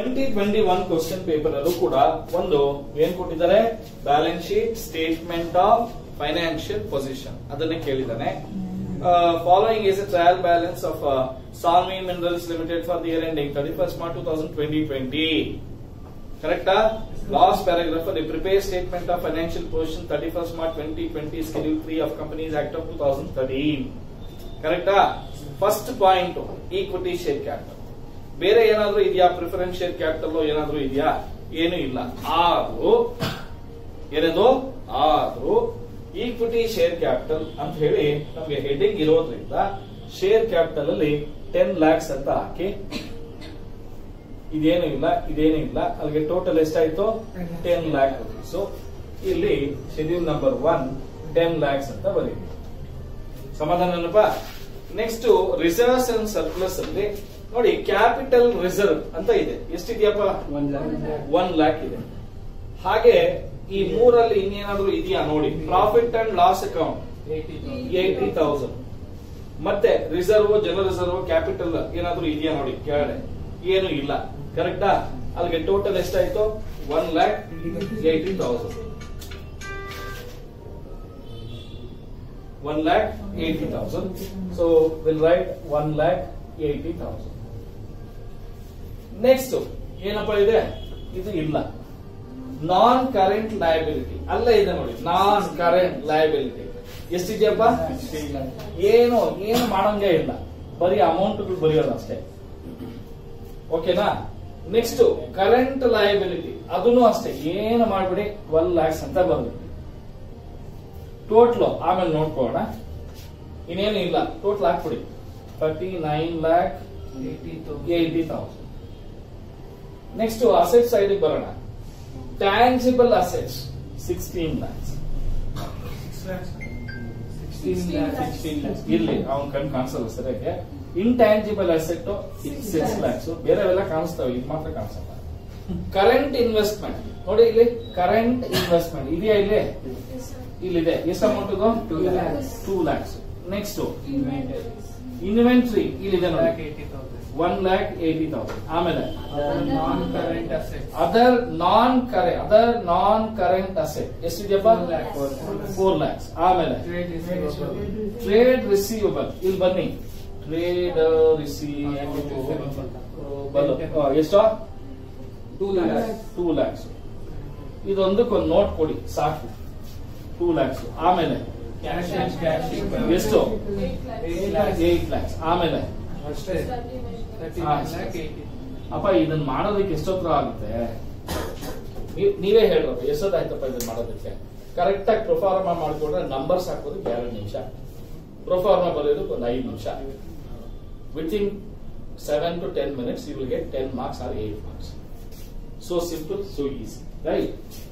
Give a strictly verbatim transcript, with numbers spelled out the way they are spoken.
Twenty twenty one question paper ಅಲ್ಲೂ ಕೂಡ ಒಂದು ಏನ್ ಕೊಟ್ಟಿದ್ದಾರೆ, balance sheet statement of financial position ಅದನ್ನೇ ಕೇಳಿದ್ದಾನೆ. Following is a trial balance of Salmi minerals limited for the year ending thirty first March two thousand twenty twenty. ಕರೆಕ್ಟಾ? Last paragraph ಅಲ್ಲಿ prepare statement of financial position thirty first March twenty twenty schedule three of companies act of two thousand thirteen. ಕರೆಕ್ಟಾ? First point equity share capital. ಬೇರೆ ಏನಾದ್ರೂ ಇದೆಯಾ? Preference share capital ಏನಾದ್ರೂ ಇದೆಯಾ? ಏನು ಇಲ್ಲ. ಆದ್ರೂ ಏನದು ಆದ್ರೂ ಈಕ್ವಿಟಿ ಶೇರ್ ಕ್ಯಾಪಿಟಲ್ ಅಂತ ಹೇಳಿ ನಮಗೆ ಹೆಡಿಂಗ್ ಇರೋದ್ರಿಂದ ಶೇರ್ ಕ್ಯಾಪಿಟಲ್ ಅಲ್ಲಿ ಟೆನ್ ಲ್ಯಾಕ್ಸ್ ಅಂತ ಹಾಕಿ, ಇದೇನು ಇಲ್ಲ ಇದೇನು ಇಲ್ಲ, ಅಲ್ಲಿಗೆ ಟೋಟಲ್ ಎಷ್ಟಾಯ್ತು? Ten lakh rupees. ಇಲ್ಲಿ schedule number one ten lakhs ಅಂತ ಬರೀರಿ. ಸಮಾಧಾನನಪ್ಪ? ನೆಕ್ಸ್ಟ್ ರಿಸರ್ವ್ಸ್ ಅಂಡ್ ಸರ್ಪ್ಲಸ್ ಅಲ್ಲಿ ನೋಡಿ, ಕ್ಯಾಪಿಟಲ್ ರಿಸರ್ವ್ ಅಂತ ಇದೆ. ಎಷ್ಟಿದೆಯಪ್ಪ? ಒನ್ ಲ್ಯಾಕ್ ಇದೆ. ಹಾಗೆ ಈ ಮೂರಲ್ಲಿ ಇನ್ನೇನಾದ್ರೂ ಇದೆಯಾ ನೋಡಿ. Profit and loss account eighty thousand, ಮತ್ತೆ ರಿಸರ್ವ್, ಜನರಲ್ ರಿಸರ್ವ್, ಕ್ಯಾಪಿಟಲ್ ಏನಾದ್ರೂ ಇದೆಯಾ ನೋಡಿ ಕೆಳಗಡೆ. ಏನು ಇಲ್ಲ. ಕರೆಕ್ಟಾ? ಅಲ್ಲಿಗೆ ಟೋಟಲ್ ಎಷ್ಟಾಯ್ತು? One lakh eighty thousand. One lakh eighty thousand. So will write one lakh eighty thousand. Next ಏನಪ್ಪ ಇದೆ? ಇದು ಇಲ್ಲ. ನಾನ್ ಕರೆಂಟ್ ಲಯಬಿಲಿಟಿ ಅಲ್ಲ ಇದೆ ನೋಡಿ. ನಾನ್ ಕರೆಂಟ್ ಲಯಬಿಲಿಟಿ ಎಷ್ಟಿದೆಯಪ್ಪ? ಏನು ಏನು ಮಾಡಂಗೆ ಇಲ್ಲ, ಬರೀ ಅಮೌಂಟ್ ಬರೆಯೋದು ಅಷ್ಟೇ. ಓಕೆನಾ? ನೆಕ್ಸ್ಟ್ ಕರೆಂಟ್ ಲಯಬಿಲಿಟಿ ಅದನ್ನು ಅಷ್ಟೇ, ಏನು ಮಾಡ್ಬಿಡಿ, ಟ್ವೆಲ್ ಲ್ಯಾಕ್ಸ್ ಅಂತ ಬಂದ್ಬಿಡಿ. ಟೋಟಲ್ ಆಮೇಲೆ ನೋಡ್ಕೋಣ. ಇನ್ನೇನು ಇಲ್ಲ, ಟೋಟಲ್ ಹಾಕ್ಬಿಡಿ. Thirty nine lakh eighty thousand. Next asset side ಬರೋಣ. Tangible assets sixteen lakhs. ಇರ್ಲಿ, ಅವನ್ ಕಣ್ ಕಾಣಿಸಲ್ಲ ಸರಿಯಾಗಿ. Intangible asset six lakhs. ಬೇರೆವೆಲ್ಲ ಕಾಣಿಸ್ತವೆ, ಇದು ಮಾತ್ರ ಕಾಣಿಸಲ್ಲ. ಕರೆಂಟ್ ಇನ್ವೆಸ್ಟ್ಮೆಂಟ್ ನೋಡಿ, ಇಲ್ಲಿ ಕರೆಂಟ್ ಇನ್ವೆಸ್ಟ್ಮೆಂಟ್ ಇದೆಯಾ? ಇಲ್ಲಿ ಇಲ್ಲಿದೆ. ಎಷ್ಟು ಅಮೌಂಟ್ ಇದು? ಟೂ ಲ್ಯಾಕ್ಸ್. ನೆಕ್ಸ್ಟ್ ಇನ್ವೆಂಟ್ರಿ ಇಲ್ಲಿದೆ ನೋಡಿ, ಒನ್ ಲ್ಯಾಕ್ ಏಟಿ ತೌಸಂಡ್. ಆಮೇಲೆ ಅದರ್ ನಾನ್ ಕರೆ ಅದರ್ ನಾನ್ ಕರೆಂಟ್ ಅಸೆಟ್ ಎಷ್ಟಿದೆಯಪ್ಪ? ಫೋರ್ ಲ್ಯಾಕ್ಸ್. ಆಮೇಲೆ ಟ್ರೇಡ್ ರಿಸೀವಬಲ್ ಇಲ್ಲಿ ಬನ್ನಿ. ಟ್ರೇಡ್ ರಿಸೀವಬಲ್ ಎಷ್ಟು? ಟೂ ಲ್ಯಾಕ್ಸ್. ಇದೊಂದಕ್ಕೊಂದು ನೋಟ್ ಕೊಡಿ ಸಾಕು. ಟೂ ಲ್ಯಾಕ್ಸ್. ಆಮೇಲೆ ಎಷ್ಟು? ಏಟ್ ಲ್ಯಾಕ್ಸ್. ಆಮೇಲೆ ಅಪ್ಪ ಇದನ್ನ ಮಾಡೋದಕ್ಕೆ ಎಷ್ಟೊತ್ತರ ಆಗುತ್ತೆ? ನೀವೇ ಹೇಳ್ರಪ್ಪ, ಎಷ್ಟೊತ್ತಾಯ್ತಪ್ಪ ಇದನ್ನ ಮಾಡೋದಕ್ಕೆ? ಕರೆಕ್ಟ್ ಆಗಿ ಪ್ರೊಫಾರ್ಮಾ ಮಾಡ್ಕೊಂಡ್ರೆ ನಂಬರ್ಸ್ ಹಾಕೋದಕ್ಕೆ ಎರಡು ನಿಮಿಷ, ಪ್ರೊಫಾರ್ಮಾ ಬರೆಯೋದಕ್ಕೆ ಒಂದು ಐದು ನಿಮಿಷ. Within seven to ten minutes you will get ten marks or eight marks. So simple, so easy, right?